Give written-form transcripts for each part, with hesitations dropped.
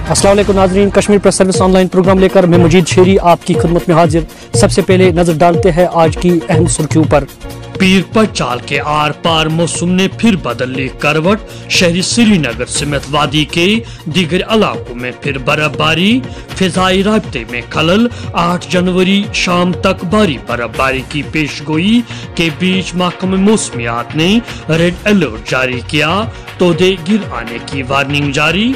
अस्सलाम वालेकुम नाज़रीन, Kashmir press service online programme लेकर मैं मजीद शेरी आपकी खिदमत में हाजिर। सबसे पहले नजर डालते हैं आज की अहम सुर्खियों पर। पीर पंचाल के आर पार मौसम ने फिर बदल ली करवट। शहरी श्रीनगर समेत वादी के दीगर इलाकों में फिर बर्फबारी। फिजाई राब्ते में खलल। 8 जनवरी शाम तक भारी बर्फबारी की पेशगोई के बीच महकमे मौसमियात ने रेड अलर्ट जारी किया। तोदे गिर आने की वार्निंग जारी।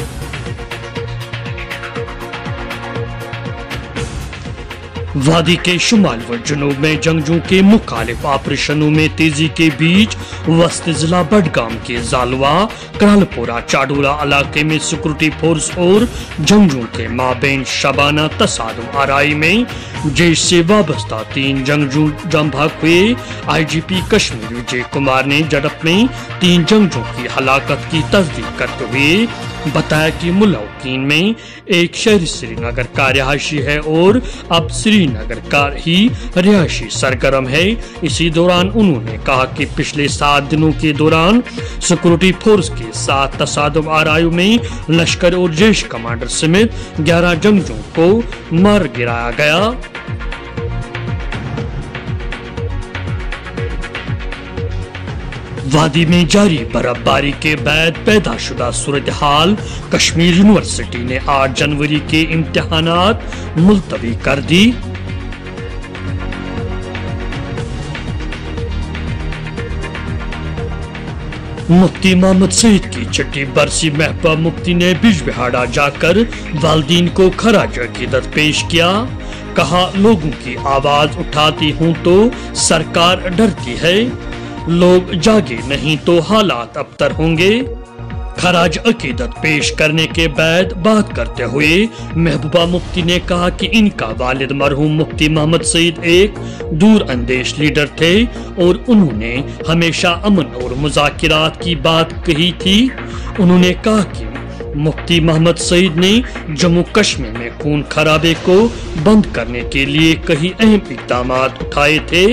वादी के शुमाल व जनूब में जंगजू के मुखालिफ ऑपरेशनों में तेजी के बीच वस्त जिला बडगाम के जालवा करालपुरा चाडूरा इलाके में सिक्योरिटी फोर्स और जंगजू के माबेन शबाना तसादुम आराई में जैश से वाबस्ता 3 जंगजू दम भाग हुए। IGP कश्मीर विजय कुमार ने झड़प में 3 जंगजू की हलाकत की तस्दीक करते हुए बताया कि मुलौकीन में एक शहरी श्रीनगर का रिहायशी है और अब श्रीनगर का ही रिहायशी सरगर्म है। इसी दौरान उन्होंने कहा कि पिछले 7 दिनों के दौरान सिक्योरिटी फोर्स के साथ तसादुम आरायु में लश्कर और जैश कमांडर समेत 11 जंगजू को मार गिराया गया। वादी में जारी बर्फबारी के बाद पैदा शुदा सूरत हाल। कश्मीर यूनिवर्सिटी ने 8 जनवरी के इम्तिहानात मुलतवी कर दी। मुफ्ती मोहम्मद सईद की छठी बरसी महबूबा मुफ्ती ने बिजबिहाड़ा जाकर वालिदीन को खराज अकीदत पेश किया। कहा, लोगों की आवाज उठाती हूँ तो सरकार डरती है। लोग जागे नहीं तो हालात अबतर होंगे। खराज अकीदत पेश करने के बाद बात करते हुए महबूबा मुफ्ती ने कहा कि इनका वालिद मरहूम मुफ्ती मोहम्मद सईद एक दूर अंदेश लीडर थे और उन्होंने हमेशा अमन और मुज़ाकिरात की बात कही थी। उन्होंने कहा कि मुफ्ती मोहम्मद सईद ने जम्मू कश्मीर में खून खराबे को बंद करने के लिए कई अहम इक़दाम उठाए थे।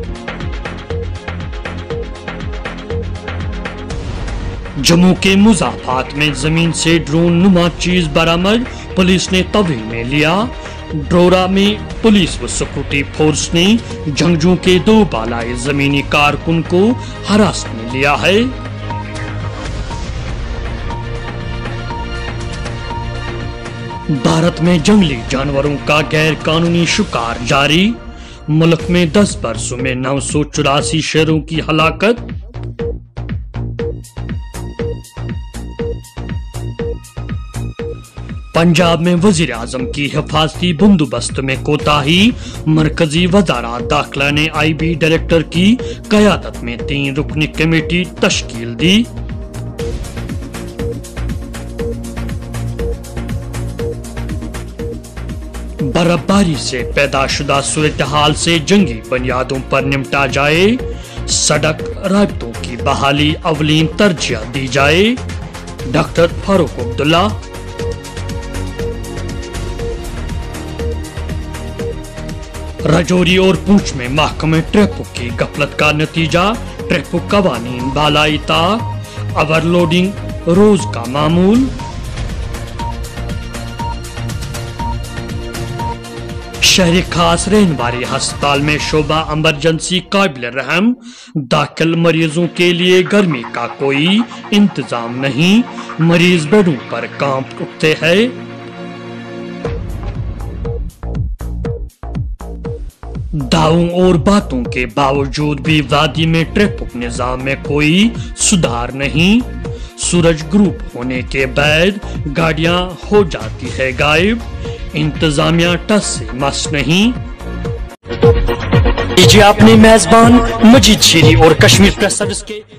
जम्मू के मुज़ाफात में जमीन से ड्रोन नुमा चीज बरामद। पुलिस ने तवील में लिया। ड्रोरा में पुलिस व सिक्योरिटी फोर्स ने जंगजू के 2 बालाई जमीनी कारकुन को हिरासत में लिया है। भारत में जंगली जानवरों का गैर कानूनी शिकार जारी। मुल्क में 10 बरसों में 984 शेरों की हलाकत। पंजाब में वजीर आजम की हिफाजती बंदोबस्त में कोताही। मरकजी वजारत दाखिला ने IB डायरेक्टर की क़यादत में 3 रुकनी कमेटी तश्कील दी। बर्फबारी से पैदा शुदा सूरत हाल से जंगी बुनियादों पर निपटा जाए। सड़क राब्तों की बहाली अवलीन तरजीह दी जाए। डॉक्टर फारूक अब्दुल्ला। राजौरी और पुंछ में महकमे ट्रैफिक की गफलत का नतीजा। ट्रैफिक कवानीन बालाई ताक। ओवरलोडिंग रोज का मामूल। शहरी खास रहनवारी अस्पताल में शोबा इमरजेंसी काबिल रहम। दाखिल मरीजों के लिए गर्मी का कोई इंतजाम नहीं। मरीज बेडों पर कांप उठते हैं। दावों और बातों के बावजूद भी वादी में ट्रैफिक निजाम में कोई सुधार नहीं। सूरज ग्रुप होने के बाद गाड़ियां हो जाती है गायब। इंतजामिया टस से मस नहीं। आपने मेजबान मजीद शेरी और कश्मीर प्रेस सर्विस के